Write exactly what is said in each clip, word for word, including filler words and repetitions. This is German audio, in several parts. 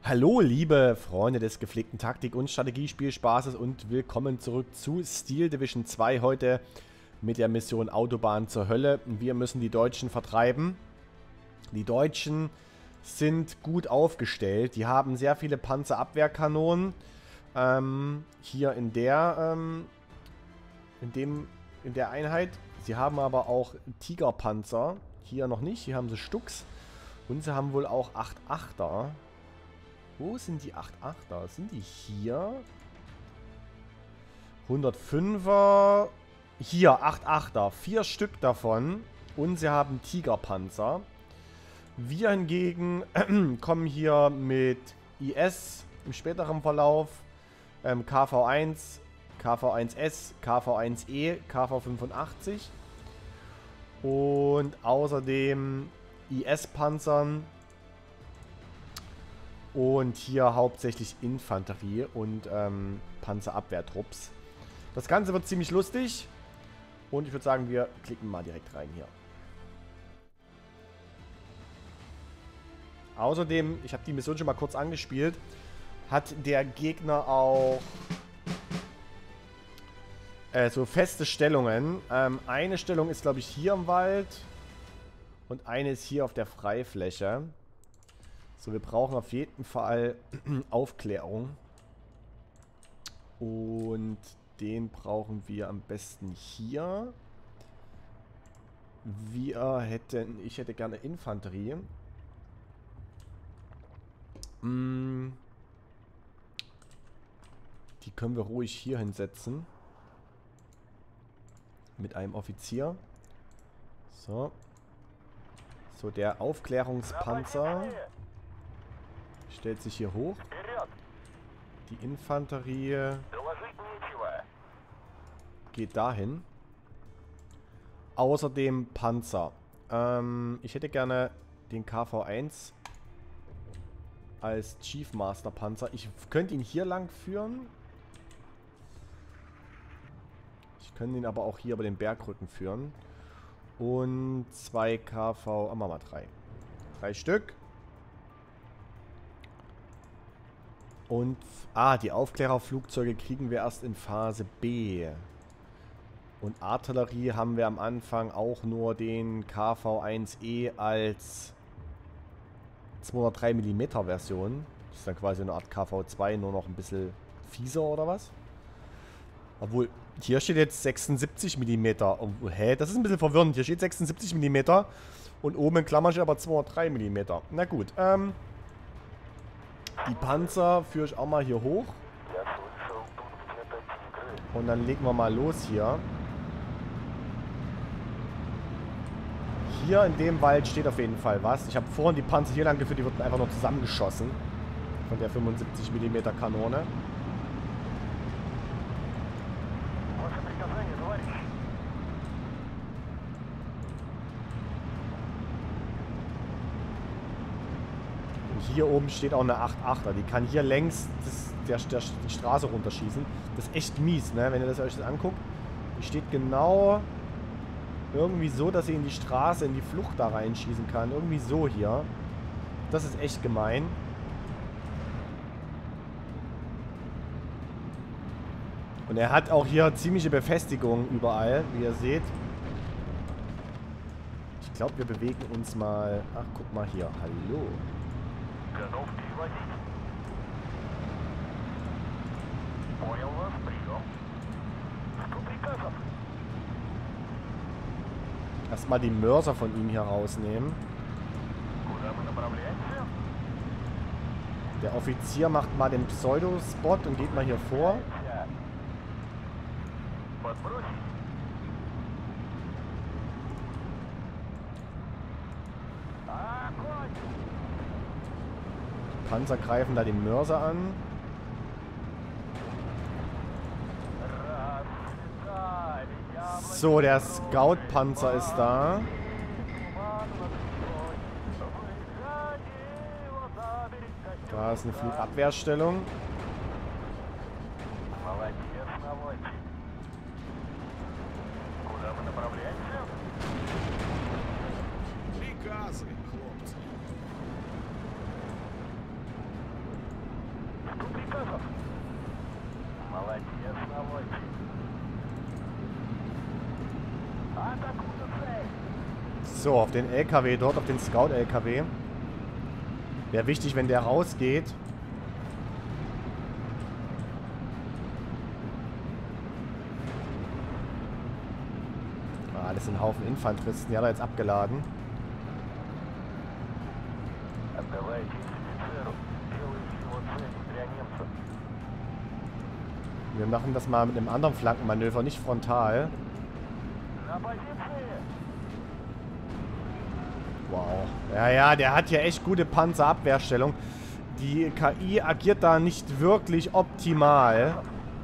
Hallo, liebe Freunde des gepflegten Taktik- und Strategiespielspaßes und willkommen zurück zu Steel Division zwei. Heute mit der Mission Autobahn zur Hölle. Wir müssen die Deutschen vertreiben. Die Deutschen sind gut aufgestellt. Die haben sehr viele Panzerabwehrkanonen. Ähm, hier in der, ähm, in dem, in der Einheit. Sie haben aber auch Tigerpanzer. Hier noch nicht. Hier haben sie Stux. Und sie haben wohl auch acht Achter. Wo sind die acht Achter? Sind die hier? hundertfünfer. Hier, acht Achter. Vier Stück davon. Und sie haben Tigerpanzer. Wir hingegen kommen hier mit I S im späteren Verlauf. Ähm, K V eins, K V eins S, K V eins E, K V fünfundachtzig. Und außerdem I S-Panzern. Und hier hauptsächlich Infanterie und ähm, Panzerabwehrtrupps. Das Ganze wird ziemlich lustig. Und ich würde sagen, wir klicken mal direkt rein hier. Außerdem, ich habe die Mission schon mal kurz angespielt, hat der Gegner auch äh, so feste Stellungen. Ähm, eine Stellung ist, glaube ich, hier im Wald. Und eine ist hier auf der Freifläche. So, wir brauchen auf jeden Fall Aufklärung. Und den brauchen wir am besten hier. Wir hätten, ich hätte gerne Infanterie. Hm. Die können wir ruhig hier hinsetzen. Mit einem Offizier. So. So, der Aufklärungspanzer stellt sich hier hoch. Die Infanterie geht dahin. Außerdem Panzer. Ähm, ich hätte gerne den K V eins als Chief Master Panzer. Ich könnte ihn hier lang führen. Ich könnte ihn aber auch hier über den Bergrücken führen. Und zwei K V... Ah, machen wir drei. Drei Stück. Und, ah, die Aufklärerflugzeuge kriegen wir erst in Phase B. Und Artillerie haben wir am Anfang auch nur den K V eins E als zweihundertdrei Millimeter Version. Das ist dann quasi eine Art K V zwei, nur noch ein bisschen fieser oder was? Obwohl, hier steht jetzt sechsundsiebzig Millimeter. Oh, hä? Das ist ein bisschen verwirrend. Hier steht sechsundsiebzig Millimeter und oben in Klammern steht aber zweihundertdrei Millimeter. Na gut, ähm... die Panzer führe ich auch mal hier hoch. Und dann legen wir mal los hier. Hier in dem Wald steht auf jeden Fall was. Ich habe vorhin die Panzer hier lang geführt, die wurden einfach nur zusammengeschossen. Von der fünfundsiebzig Millimeter Kanone. Hier oben steht auch eine acht Achter. Die kann hier längs das, der, der, die Straße runterschießen. Das ist echt mies, ne? Wenn ihr das euch das anguckt. Die steht genau irgendwie so, dass sie in die Straße, in die Flucht da reinschießen kann. Irgendwie so hier. Das ist echt gemein. Und er hat auch hier ziemliche Befestigungen überall, wie ihr seht. Ich glaube, wir bewegen uns mal... Ach, guck mal hier. Hallo. Erstmal die Mörser von ihm hier rausnehmen. Der Offizier macht mal den Pseudo-Spot und geht mal hier vor. Panzer greifen da den Mörser an. So, der Scout-Panzer ist da. Da ist eine Flugabwehrstellung. So, auf den L K W dort, auf den Scout-L K W. Wäre wichtig, wenn der rausgeht. Ah, das sind ein Haufen Infanteristen. Die hat er jetzt abgeladen. Wir machen das mal mit einem anderen Flankenmanöver, nicht frontal. Wow. Ja, ja, der hat ja echt gute Panzerabwehrstellung. Die K I agiert da nicht wirklich optimal.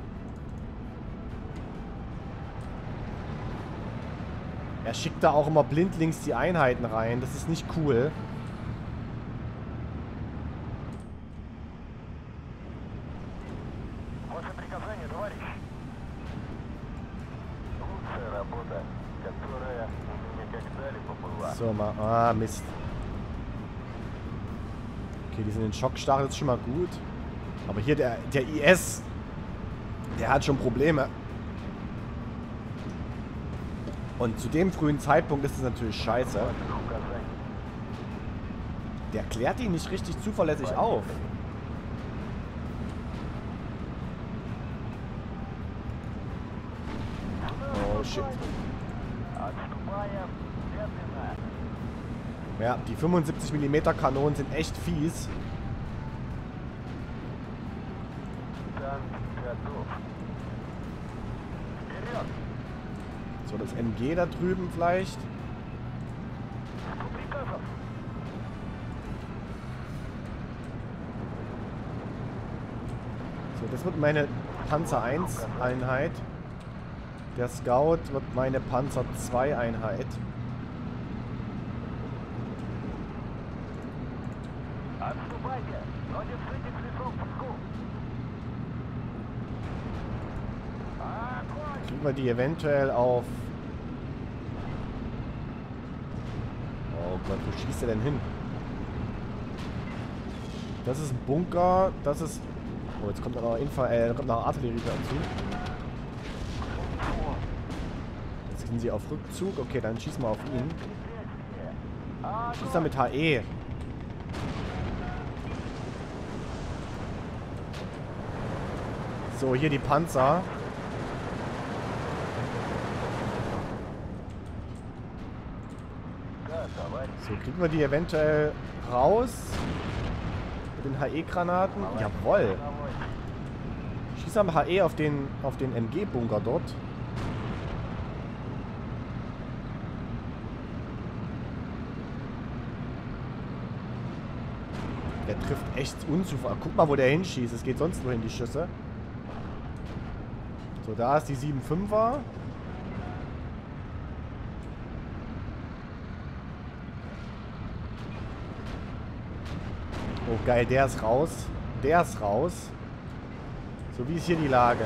Er schickt da auch immer blindlings die Einheiten rein. Das ist nicht cool. So, mal. Ah, Mist. Okay, die sind in Schockstarre, das ist schon mal gut. Aber hier der, der I S, der hat schon Probleme. Und zu dem frühen Zeitpunkt ist es natürlich scheiße. Der klärt ihn nicht richtig zuverlässig auf. Oh, shit. Ja, die fünfundsiebzig Millimeter Kanonen sind echt fies. So, das M G da drüben vielleicht. So, das wird meine Panzer eins Einheit. Der Scout wird meine Panzer zwei Einheit. Kriegen wir die eventuell auf... Oh Gott, wo schießt er denn hin? Das ist ein Bunker, das ist... Oh, jetzt kommt noch Infa äh, kommt noch Artillerie dazu. Jetzt sind sie auf Rückzug. Okay, dann schießen wir auf ihn. Schießt er mit H E. So, hier die Panzer. So, kriegen wir die eventuell raus? Mit den H E-Granaten? Jawoll. Schieß am H E auf den, auf den M G-Bunker dort. Der trifft echt unzuverlässig. Guck mal, wo der hinschießt. Es geht sonst wohin, die Schüsse. So, da ist die sieben fünfer. Oh, geil, der ist raus. Der ist raus. So, wie ist hier die Lage?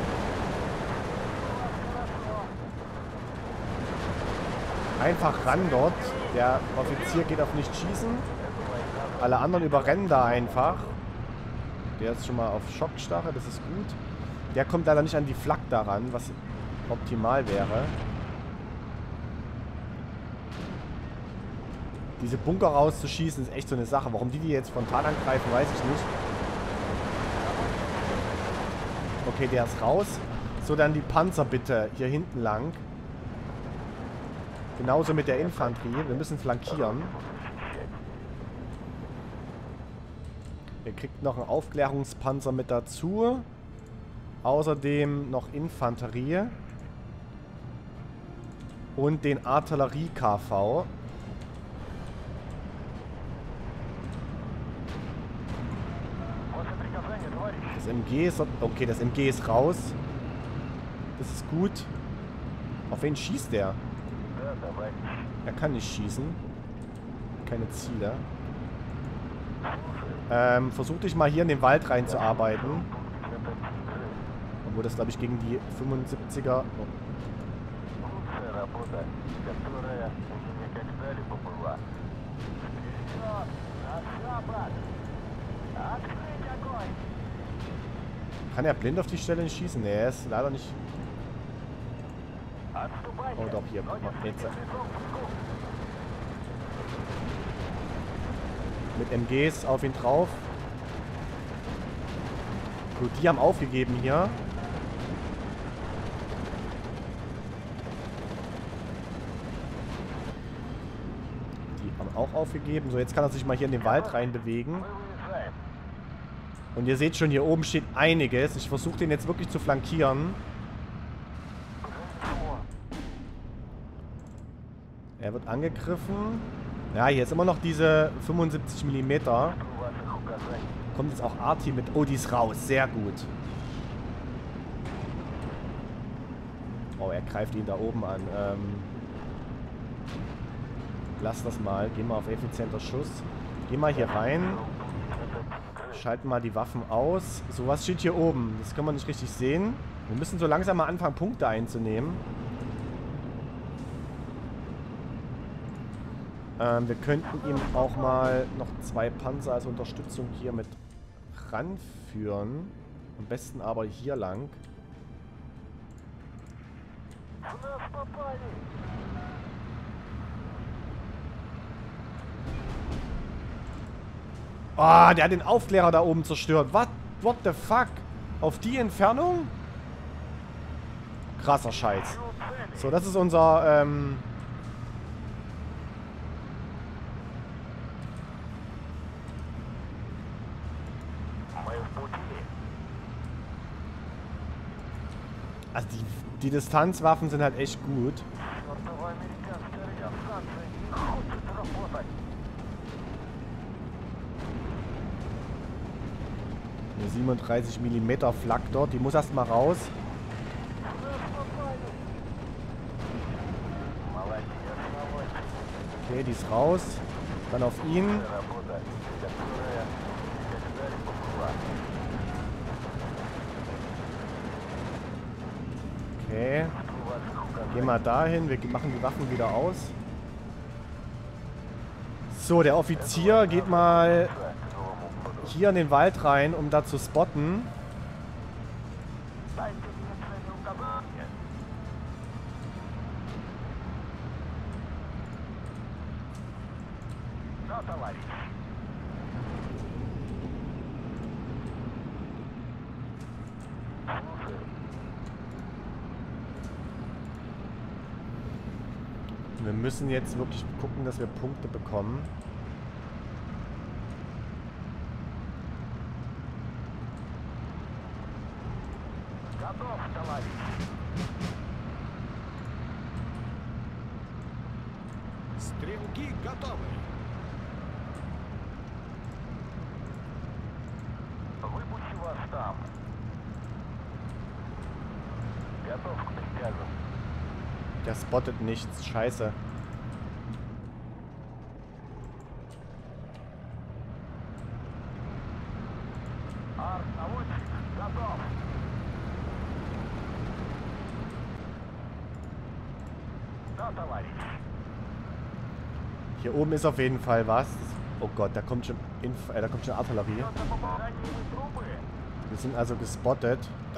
Einfach ran dort. Der Offizier geht auf nicht schießen. Alle anderen überrennen da einfach. Der ist schon mal auf Schockstarre, das ist gut. Der kommt leider nicht an die Flak daran, was optimal wäre. Diese Bunker rauszuschießen ist echt so eine Sache. Warum die die jetzt frontal angreifen, weiß ich nicht. Okay, der ist raus. So, dann die Panzer bitte hier hinten lang. Genauso mit der Infanterie. Wir müssen flankieren. Ihr kriegt noch einen Aufklärungspanzer mit dazu. Außerdem noch Infanterie. Und den Artillerie-K V. Das M G ist... Okay, das M G ist raus. Das ist gut. Auf wen schießt der? Er kann nicht schießen. Keine Ziele. Ähm, versuch dich mal hier in den Wald reinzuarbeiten. Obwohl das, glaube ich, gegen die fünfundsiebziger... Oh. Kann er blind auf die Stelle nicht schießen? Nee, er ist leider nicht... Oh doch, hier. Jetzt. Mit M Gs auf ihn drauf. Gut, die haben aufgegeben hier. Die haben auch aufgegeben. So, jetzt kann er sich mal hier in den Wald rein bewegen. Und ihr seht schon, hier oben steht einiges. Ich versuche den jetzt wirklich zu flankieren. Er wird angegriffen. Ja, hier ist immer noch diese fünfundsiebzig Millimeter. Kommt jetzt auch Arti mit... Oh, die ist raus. Sehr gut. Oh, er greift ihn da oben an. Ähm, lass das mal. Geh mal auf effizienter Schuss. Geh mal hier rein. Schalten mal die Waffen aus. So, was steht hier oben? Das kann man nicht richtig sehen. Wir müssen so langsam mal anfangen, Punkte einzunehmen. Ähm, wir könnten ihm auch mal noch zwei Panzer als Unterstützung hier mit ranführen. Am besten aber hier lang. Ah, oh, der hat den Aufklärer da oben zerstört. What? What the fuck? Auf die Entfernung? Krasser Scheiß. So, das ist unser, ähm... Also die, die Distanzwaffen sind halt echt gut. Eine siebenunddreißig Millimeter Flak dort, die muss erstmal raus. Okay, die ist raus. Dann auf ihn. Okay. Gehen wir dahin. Wir machen die Waffen wieder aus. So, der Offizier geht mal hier in den Wald rein, um da zu spotten. Wir müssen jetzt wirklich gucken, dass wir Punkte bekommen. Стрелки готовы. Выпусти вас там. Готов к приказу. Der spottet nichts. Scheiße. Hier oben ist auf jeden Fall was. Oh Gott, da kommt schon Inf äh, da kommt schon Artillerie. Wir sind also gespottet.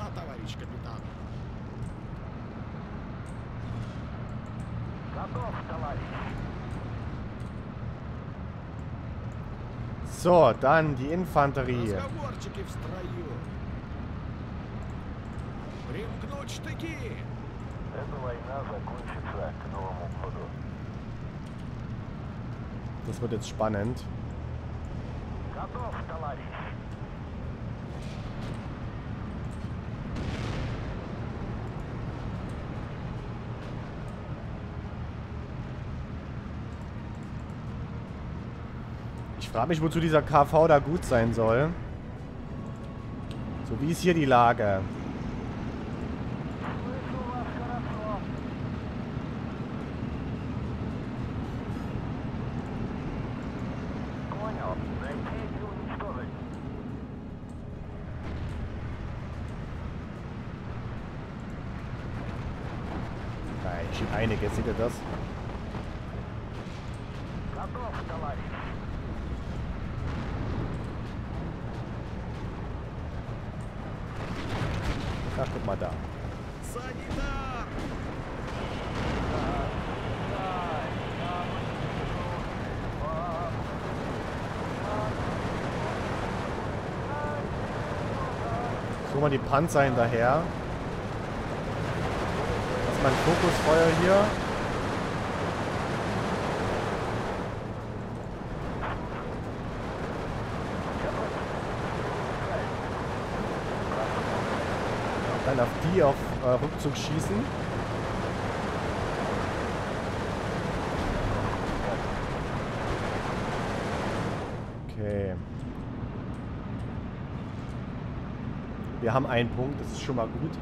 So, dann die Infanterie. Das wird jetzt spannend. Ich frage mich, wozu dieser K V da gut sein soll. So, wie ist hier die Lage? Hier steht einiges, seht ihr das? Ach, guck mal da. Guck mal die Panzer hinterher. Das ist mein Fokusfeuer hier. Dann auf die auf äh, Rückzug schießen. Okay. Wir haben einen Punkt, das ist schon mal gut.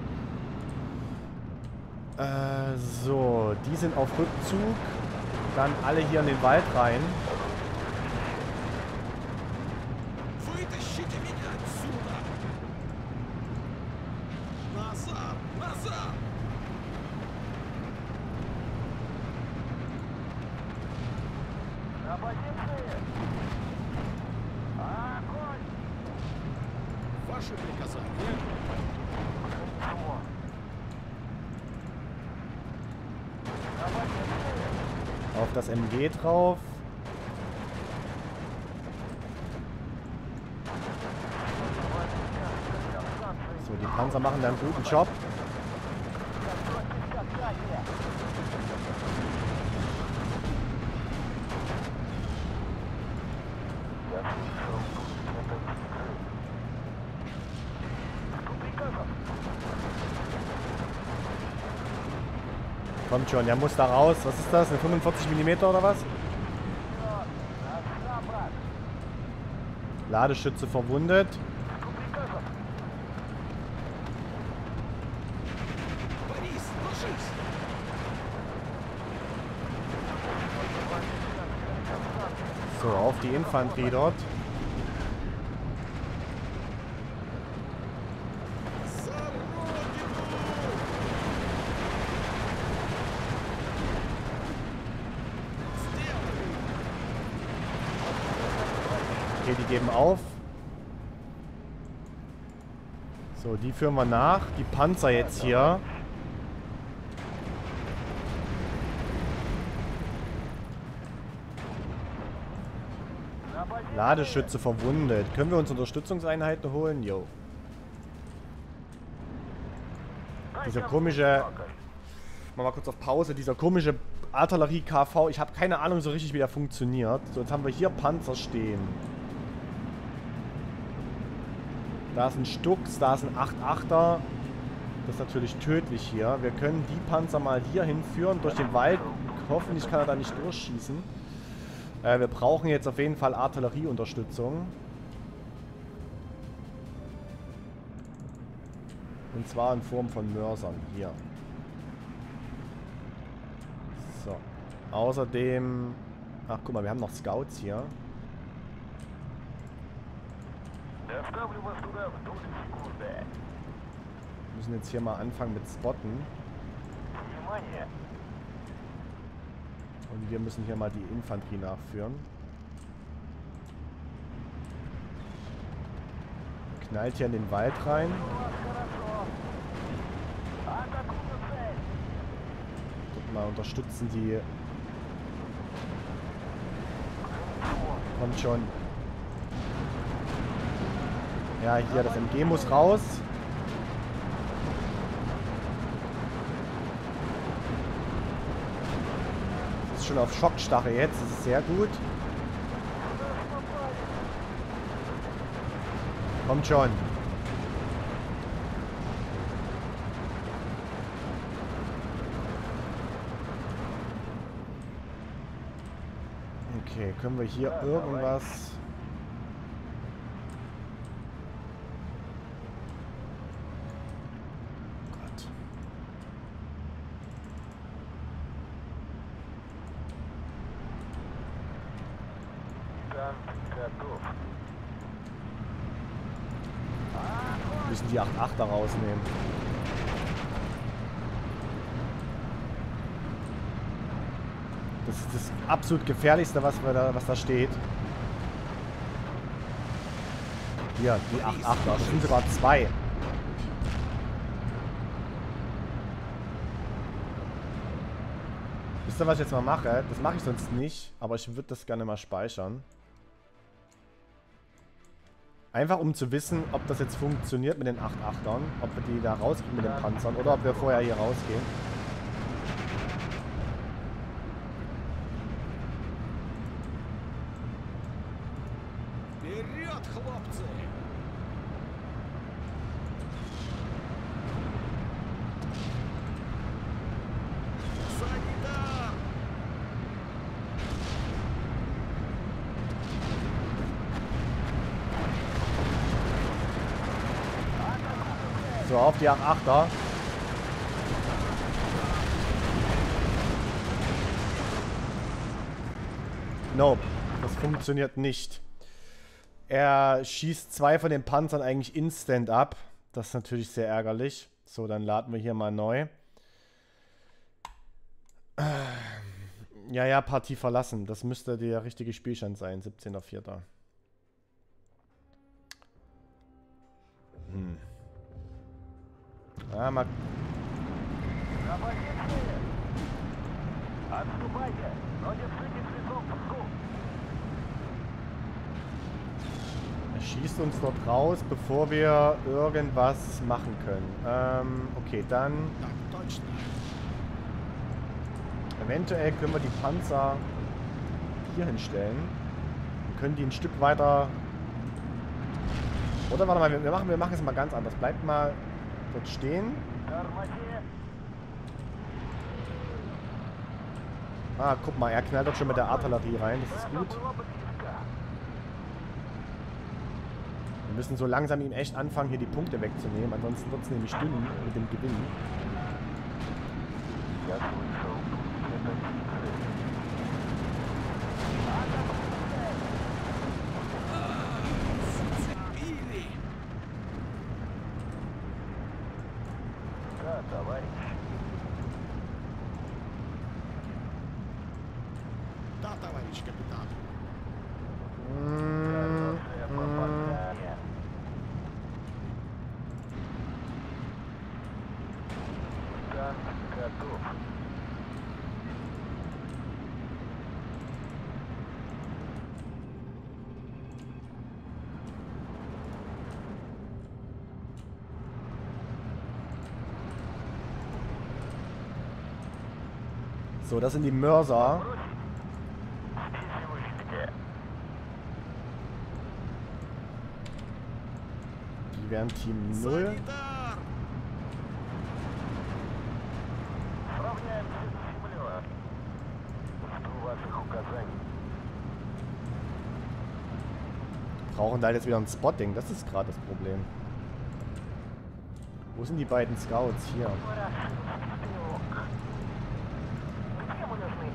Äh, so, die sind auf Rückzug. Dann alle hier in den Wald rein. Auf das M G drauf. So, die Panzer machen da einen guten Job. Kommt schon, der muss da raus. Was ist das? Eine fünfundvierzig Millimeter oder was? Ladeschütze verwundet. So, auf die Infanterie dort. Okay, die geben auf. So, die führen wir nach. Die Panzer jetzt hier. Ladeschütze verwundet. Können wir uns Unterstützungseinheiten holen? Jo. Dieser komische... Mal mal kurz auf Pause. Dieser komische Artillerie-K V. Ich habe keine Ahnung so richtig, wie der funktioniert. So, jetzt haben wir hier Panzer stehen. Da ist ein Stux, da ist ein acht achter. Das ist natürlich tödlich hier. Wir können die Panzer mal hier hinführen, durch den Wald. Hoffentlich kann er da nicht durchschießen. Äh, wir brauchen jetzt auf jeden Fall Artillerieunterstützung. Und zwar in Form von Mörsern. Hier. So. Außerdem... Ach, guck mal, wir haben noch Scouts hier. Wir müssen jetzt hier mal anfangen mit Spotten. Und wir müssen hier mal die Infanterie nachführen. Knallt hier in den Wald rein. Guck mal, unterstützen die. Kommt schon. Ja, hier, das M G muss raus. Das ist schon auf Schockstarre jetzt. Das ist sehr gut. Kommt schon. Okay, können wir hier irgendwas... Müssen die acht achter rausnehmen. Das ist das absolut gefährlichste, was, wir da, was da steht. Hier, die acht achter. Das sind sogar zwei. Wisst ihr, was ich jetzt mal mache? Das mache ich sonst nicht, aber ich würde das gerne mal speichern. Einfach um zu wissen, ob das jetzt funktioniert mit den acht Achtern, ob wir die da rauskriegen mit den Panzern oder ob wir vorher hier rausgehen. Вперед, хлопцы! Санитар! So, auf die acht Achter. Nope, das funktioniert nicht. Er schießt zwei von den Panzern eigentlich instant ab. Das ist natürlich sehr ärgerlich. So, dann laden wir hier mal neu. Ja, ja, Partie verlassen. Das müsste der richtige Spielstand sein. siebzehnter vierter Hm. Ja, mal... Er schießt uns dort raus, bevor wir irgendwas machen können. Ähm, okay, dann... Так точно. Eventuell können wir die Panzer hier hinstellen. Wir können die ein Stück weiter... Oder warte mal, wir machen, wir machen es mal ganz anders. Bleibt mal dort stehen. Ah, guck mal, er knallt doch schon mit der Artillerie rein. Das ist gut. Wir müssen so langsam ihm echt anfangen, hier die Punkte wegzunehmen. Ansonsten wird es nämlich dünn mit dem Gewinn. Зацепили! Да, товарищ. Да, товарищ капитан. Mm, mm. Танк готов. So, das sind die Mörser. Die wären Team null. Санитар! Сравняемся с землей. Жду ваших указаний. Brauchen da jetzt wieder ein Spotting. Das ist gerade das Problem. Wo sind die beiden Scouts? Hier. Где мы нужны?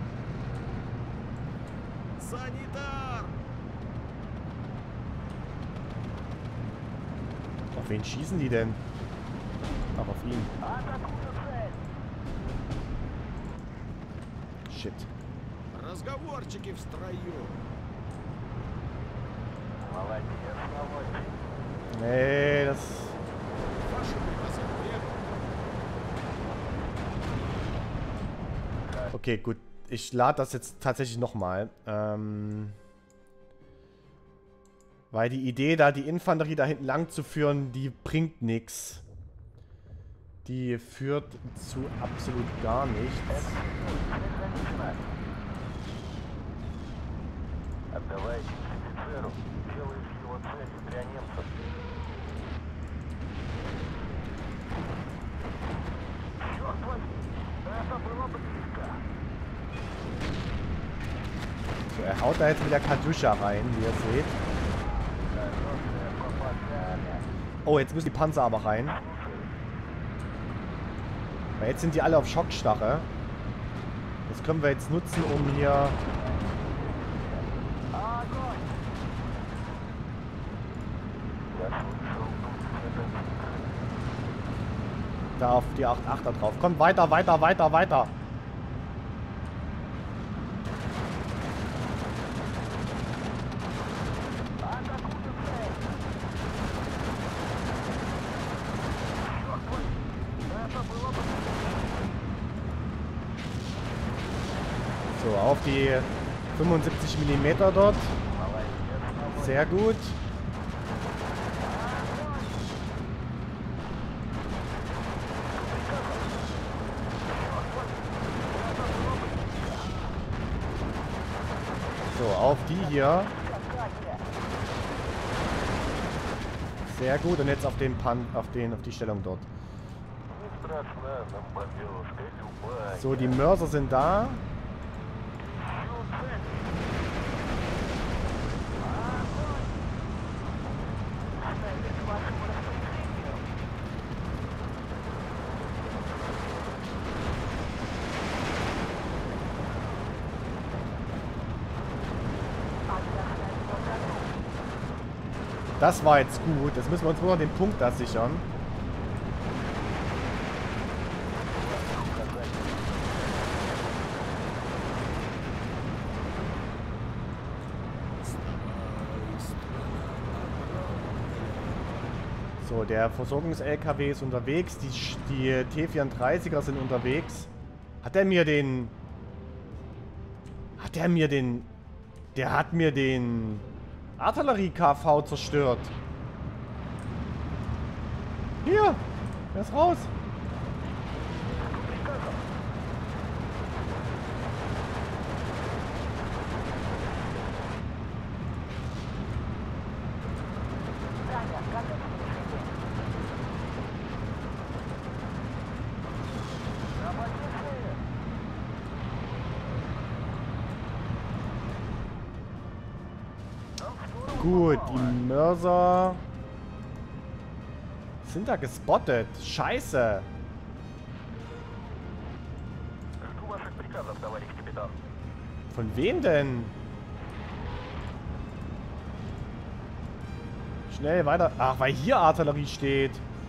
Санитар! Auf wen schießen die denn? Ach, auf ihn. Атакую цель. Shit. Разговорчики в строю. Молодец, наводчик. Nee, das... Ваши приказы требуют. Okay, gut. Ich lade das jetzt tatsächlich nochmal. Ähm... Weil die Idee, da die Infanterie da hinten lang zu führen, die bringt nichts. Die führt zu absolut gar nichts. Отдавайте офицеру. Делаешь его целью для немцев. Черт возьми, это было близко. So, er haut da jetzt mit der Kaduscha rein, wie ihr seht. Хорошее попадание. Oh, jetzt müssen die Panzer aber rein. Weil jetzt sind die alle auf Schockstarre. Das können wir jetzt nutzen, um hier... Огонь! Я слышал, это da auf die acht Achter drauf. Kommt weiter, weiter, weiter, weiter. So, auf die fünfundsiebzig Millimeter dort. Sehr gut. auf die hier. Sehr gut. Und jetzt auf den Pan, auf den, auf die Stellung dort. So, die Mörser sind da. Das war jetzt gut. Jetzt müssen wir uns nur noch den Punkt da sichern. So, der Versorgungs-L K W ist unterwegs. Die, die T vierunddreißiger sind unterwegs. Hat er mir den... Hat er mir den... Der hat mir den... Artillerie-K V zerstört. Hier! Er ist raus. Gut, die Mörser sind da gespottet. Scheiße. Von wem denn? Schnell weiter. Ach, weil hier Artillerie steht.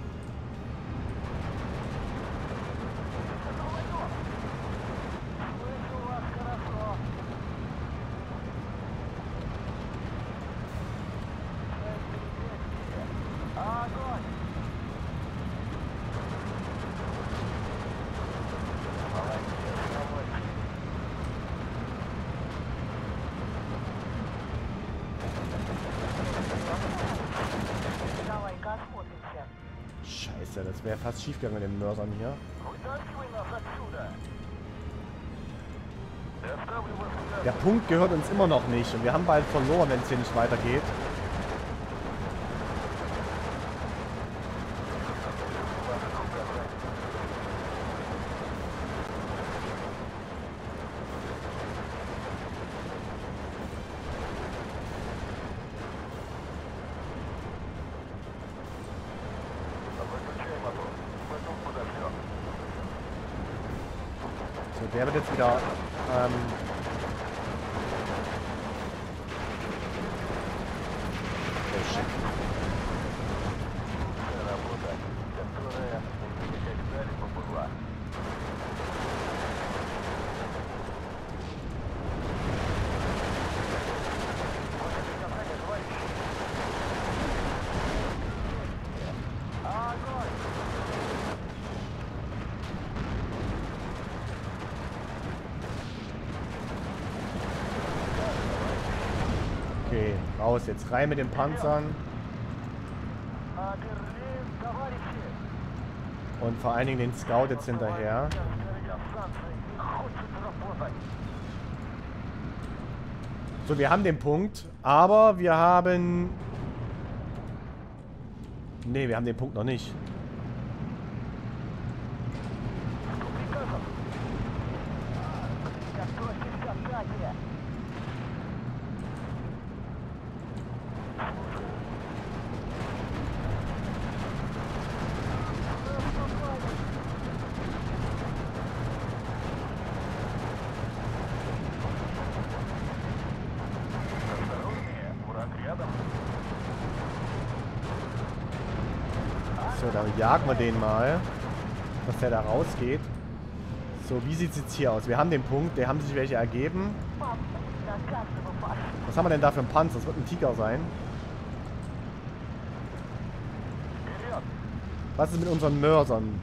Scheiße, das wäre fast schief gegangen mit den Mörsern hier. Der Punkt gehört uns immer noch nicht und wir haben bald verloren, wenn es hier nicht weitergeht. So, der wird jetzt wieder ähm, oh shit. Okay, raus, jetzt rein mit den Panzern. Und vor allen Dingen den Scout jetzt hinterher. So, wir haben den Punkt, aber wir haben... Ne, wir haben den Punkt noch nicht. So, dann jagen wir den mal, dass der da rausgeht. So, wie sieht es jetzt hier aus? Wir haben den Punkt, der haben sich welche ergeben. Was haben wir denn da für einen Panzer? Das wird ein Tiger sein. Was ist mit unseren Mörsern?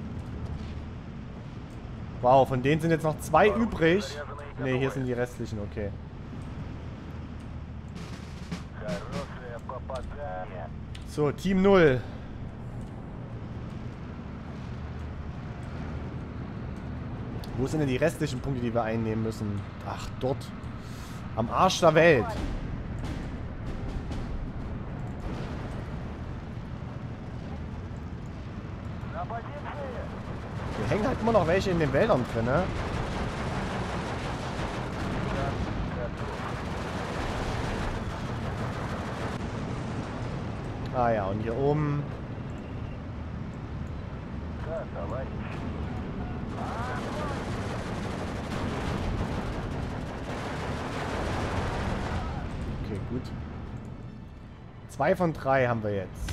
Wow, von denen sind jetzt noch zwei übrig. Ne, hier sind die restlichen, okay. So, Team null. Wo sind denn die restlichen Punkte, die wir einnehmen müssen? Ach, dort. Am Arsch der Welt. На позиции! Hier hängen halt immer noch welche in den Wäldern drin, ne? Ah ja, und hier oben. Да, товарищ. Okay, gut. Zwei von drei haben wir jetzt.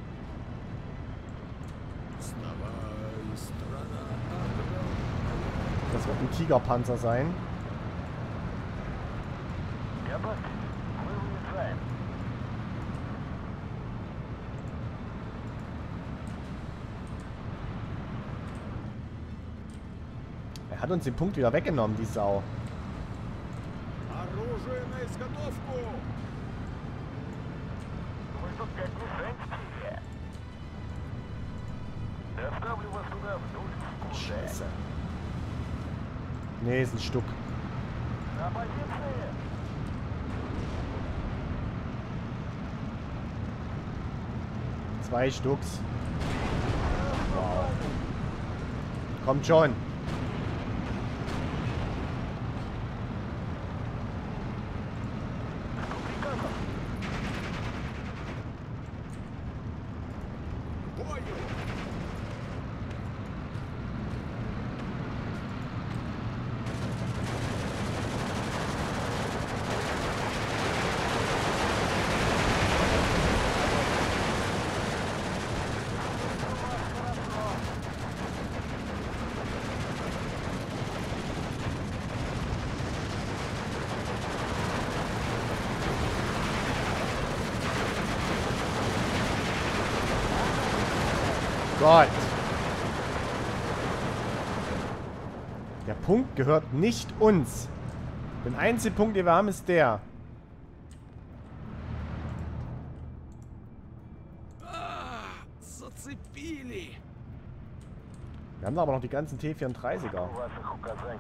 Вставай, страна Das wird ein Tigerpanzer sein. Готовьтесь, мы уезжаем. Er hat uns den Punkt wieder weggenommen, die Sau. Оружие на изготовку! Вы тут как мешаете? Доставлю вас туда вдоль секунды. Scheiße. Nee, ist ein Stück. На позиции! Zwei Stücks. Wow. Kommt schon. К бою! Gott. Der Punkt gehört nicht uns. Den einzigen Punkt, den wir haben, ist der. А, зацепили! Wir haben da aber noch die ganzen T vierunddreißiger. Ваших указаний.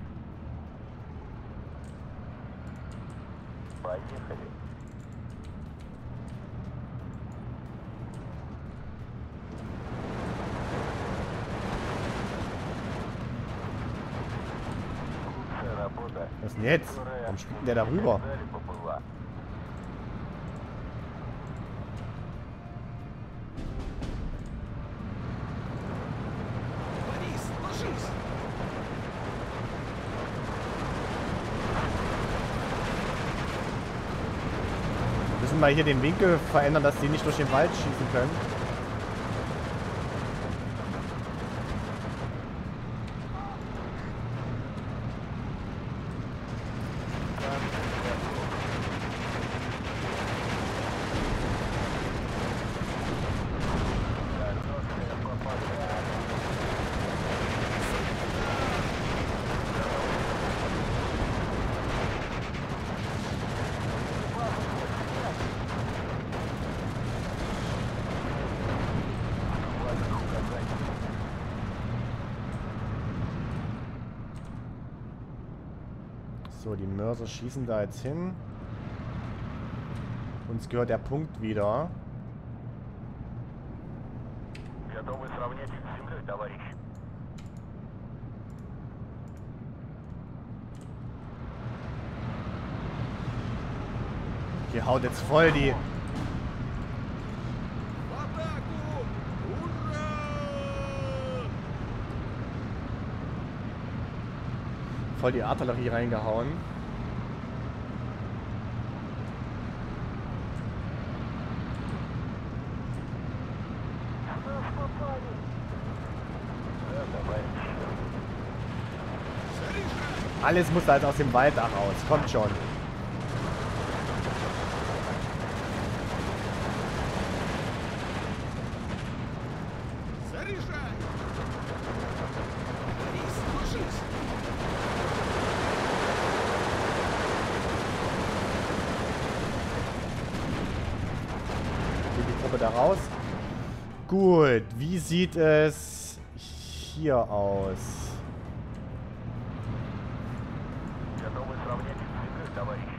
Поехали. Лучшая работа. Was denn jetzt? Warum springt der da rüber? Дали поплыла. Борис, ложись! Müssen wir hier den Winkel verändern, dass die nicht durch den Wald schießen können. So, die Mörser schießen da jetzt hin. Uns gehört der Punkt wieder. Готовы сравнять их с землей, товарищ. Hier haut jetzt voll die... В атаку! Ура! voll die Artillerie reingehauen. Alles muss halt aus dem Walddach raus. Kommt schon. Заряжай! Борис, ложись! Geht die Gruppe da raus. Gut, wie sieht es hier aus? Готовы сравнять их с землей, товарищ.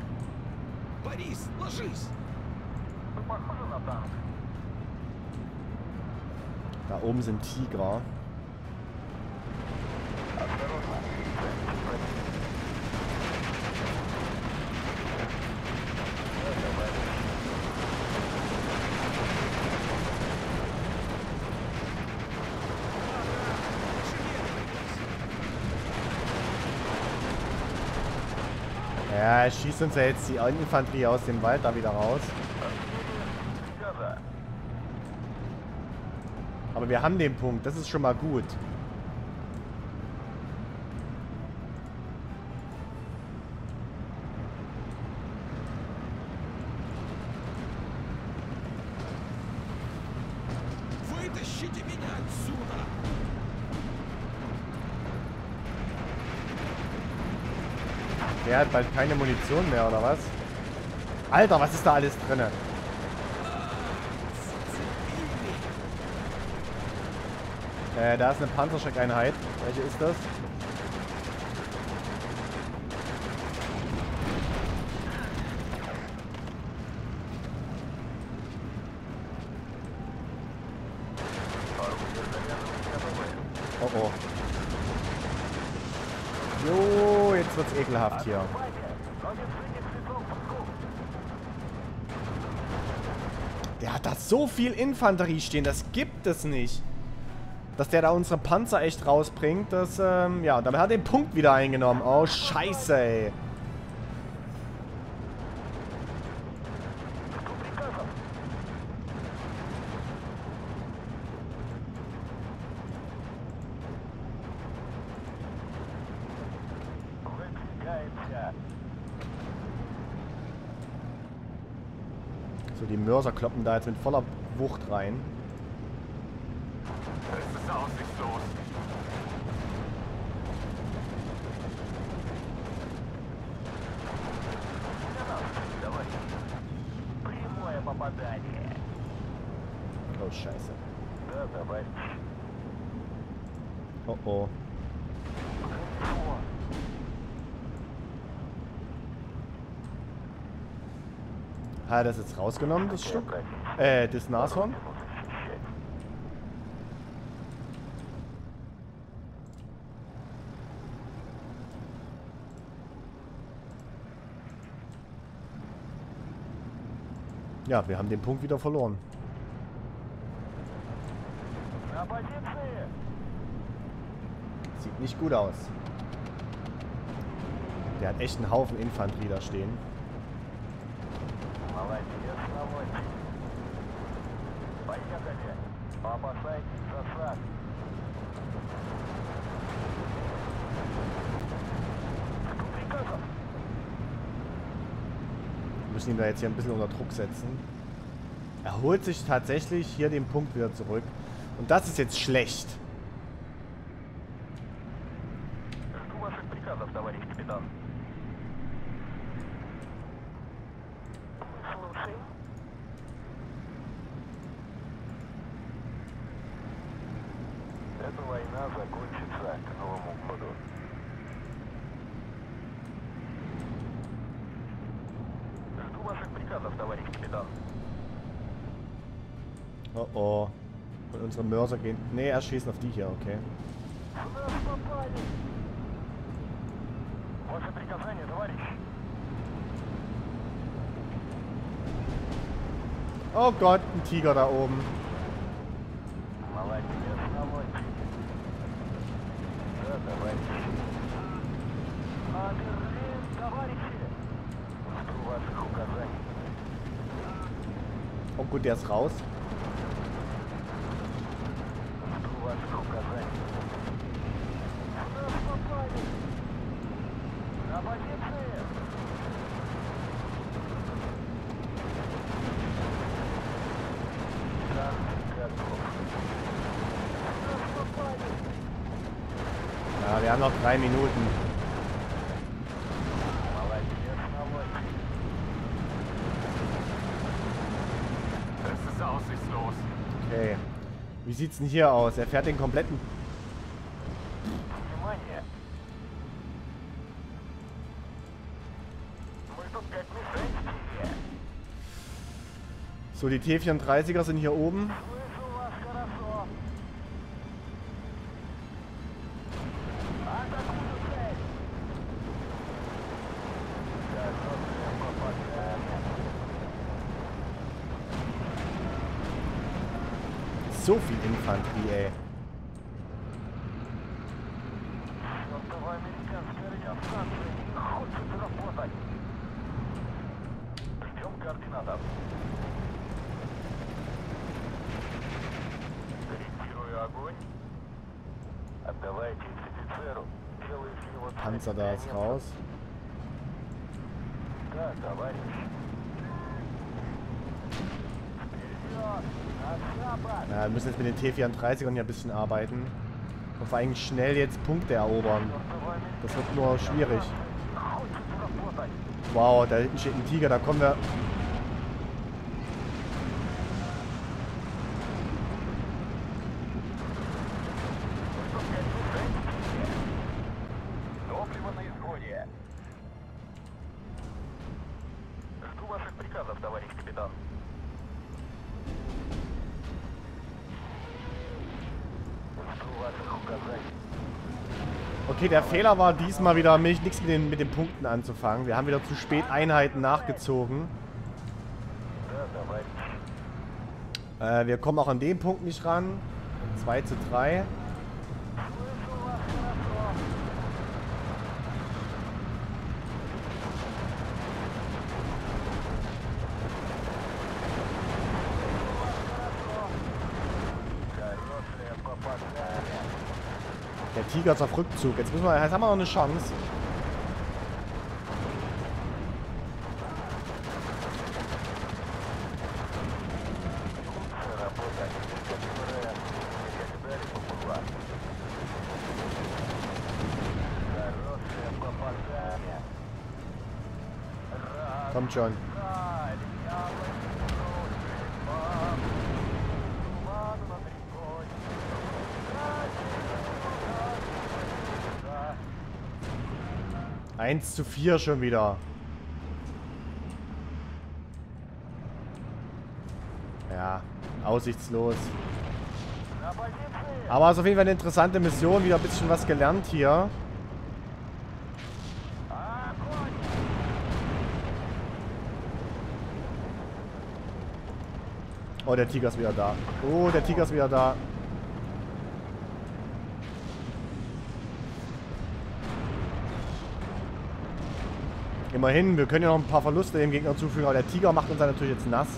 Ложись! Вы похожи на танк? Da oben sind Tiger. Осторожно. Да, давай. Ja, er schießt uns ja jetzt die Infanterie aus dem Wald da wieder raus. Газа. Aber wir haben den Punkt, das ist schon mal gut. Вытащите меня отсюда! Der hat bald keine Munition mehr, oder was? Alter, was ist da alles drin? Äh, da ist eine Panzerschreckeinheit. Welche ist das? Oh oh. Jo, jetzt wird's ekelhaft hier. Der hat da so viel Infanterie stehen, das gibt es nicht. Dass der da unsere Panzer echt rausbringt, das, ähm, ja, damit hat er den Punkt wieder eingenommen. Oh, scheiße, ey. So, die Mörser kloppen da jetzt mit voller Wucht rein. Das ist aussichtslos. Давай. Прямое попадание. Oh, scheiße. Да, товарищ. Oh, oh. Хорошо. Hat er das jetzt rausgenommen, das Stück? Äh, das Nashorn? Ja, wir haben den Punkt wieder verloren. На позиции. Sieht nicht gut aus. Der hat echt einen Haufen Infanterie da stehen. Молодец, молодец. Поехали. Опасайтесь засад. Жду приказов. Wir müssen ihn da jetzt hier ein bisschen unter Druck setzen. Er holt sich tatsächlich hier den Punkt wieder zurück. Und das ist jetzt schlecht. Жду ваших приказов, товарищ капитан. Слушай. Эта война закончится к Новому году. Жду ваших приказов, товарищ капитан. Oh oh. Und unsere Mörser gehen... Nee, er schießt auf die hier, okay. В нас попали. Ваше приказание, товарищ. Oh Gott, ein Tiger da oben. Молодец, молодец. Да, товарищ. А Берлин, товарищи. Жду ваших указаний. Oh gut, der ist raus. Жду ваших указаний. В нас попали. На позиции. Танк готов. В нас попали. Ja, wir haben noch drei Minuten. Молодец, молодец. Das ist aussichtslos. Okay. Wie sieht's denn hier aus? Er fährt den kompletten... Внимание! Мы тут как мишень себе. So, die T vierunddreißiger sind hier oben. Слышу вас хорошо. Атакую цель. Короткое попадание. So viel Infanterie, ey. Чёртова американская радиостанция не хочет работать. Ждем координатов. Корректирую огонь. Отдавайте офицеру. Делаю из него цель Panzer da для ist немцев. raus. Да, товарищ. Вперед! На запад! Ja, wir müssen jetzt mit den T vierunddreißigern hier ein bisschen arbeiten. Und vor allem schnell jetzt Punkte erobern. Чёртова Das wird nur schwierig. американская хочет работать. Wow, da hinten steht ein Tiger, da kommen wir... Топливо на исходе. Жду ваших приказов, товарищ капитан. Жду ваших указаний. Okay, der Fehler war diesmal wieder, mich nichts mit den, mit den Punkten anzufangen. Wir haben wieder zu spät Einheiten nachgezogen. Да, товарищ. Äh, wir kommen auch an dem Punkt nicht ran. zwei zu drei. Слышу вас хорошо. Хорошее попадание. Der Tiger ist auf Rückzug. Jetzt müssen wir, jetzt haben wir noch eine Chance. Работа, которая всегда помогла. Хорошее попадание. Kommt schon. Жаль, я возьму вам. Туман над рекой. eins zu vier schon wieder. Ja, aussichtslos. На позиции. Aber es ist auf jeden Fall eine interessante Mission. Wieder ein bisschen was gelernt hier. Огонь. Oh, der Tiger ist wieder da. Oh, der Tiger ist wieder da. Immerhin, wir können ja noch ein paar Verluste dem Gegner zufügen, aber der Tiger macht uns dann natürlich jetzt nass.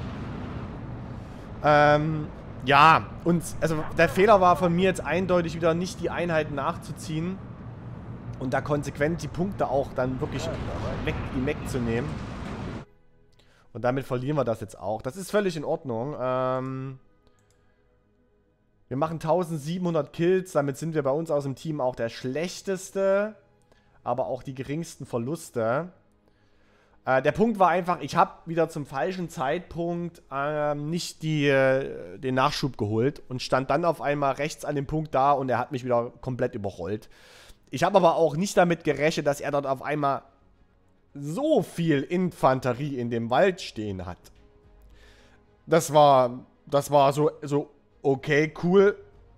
Ähm, ja, und also der Fehler war von mir jetzt eindeutig wieder nicht die Einheiten nachzuziehen und da konsequent die Punkte auch dann wirklich weg, ihm wegzunehmen. Und damit verlieren wir das jetzt auch. Das ist völlig in Ordnung. Ähm, wir machen eintausendsiebenhundert Kills, damit sind wir bei uns aus dem Team auch der schlechteste, aber auch die geringsten Verluste. Äh, der Punkt war einfach, ich habe wieder zum falschen Zeitpunkt ähm, nicht die, äh, den Nachschub geholt und stand dann auf einmal rechts an dem Punkt da und er hat mich wieder komplett überrollt. Ich habe aber auch nicht damit gerechnet, dass er dort auf einmal so viel Infanterie in dem Wald stehen hat. Das war, das war so, so okay, cool.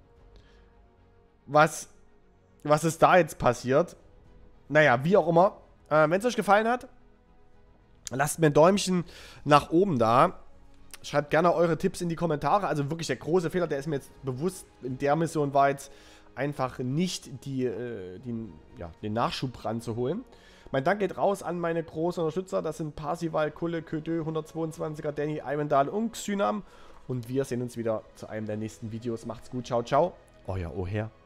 Was, was ist da jetzt passiert? Naja, wie auch immer. Äh, wenn es euch gefallen hat, lasst mir ein Däumchen nach oben da. Schreibt gerne eure Tipps in die Kommentare. Also wirklich der große Fehler, der ist mir jetzt bewusst in der Mission, war jetzt einfach nicht die, äh, die, ja, den Nachschub ranzuholen. Mein Dank geht raus an meine großen Unterstützer. Das sind Parsival, Kulle, Ködö, hundertzweiundzwanziger, Danny, Eiwendal und Xynam. Und wir sehen uns wieder zu einem der nächsten Videos. Macht's gut, ciao, ciao. Euer Oher.